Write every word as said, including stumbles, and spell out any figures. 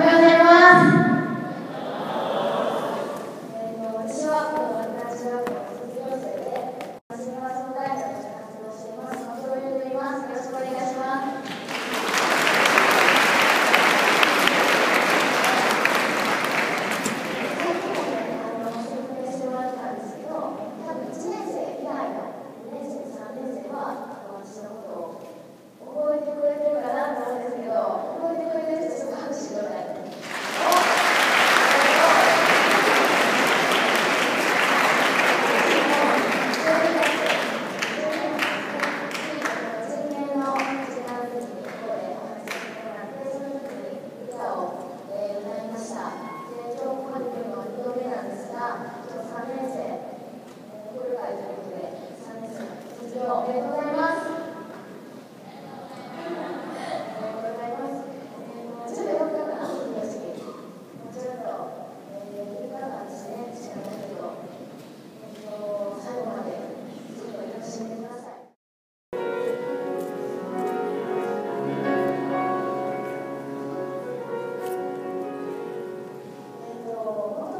ようございます。えーと、私はこの中中学校の卒業生で、シンガーソングライターとして活動しています。松尾優と言います。よろしくお願いします。さっきもね、あの説明してもらったんですけど、多分いちねん生以外のにねん生、さんねん生は私のことを覚えてくれてるかなと思うんですけど、覚えてくれてる人ちょっと拍手ください。おめでとうございます。ちょっとよかったかな、卒業式。もうちょっと、えー、いるかなですね、知らないけど、えーと、最後までちょっと楽しんでください。えーと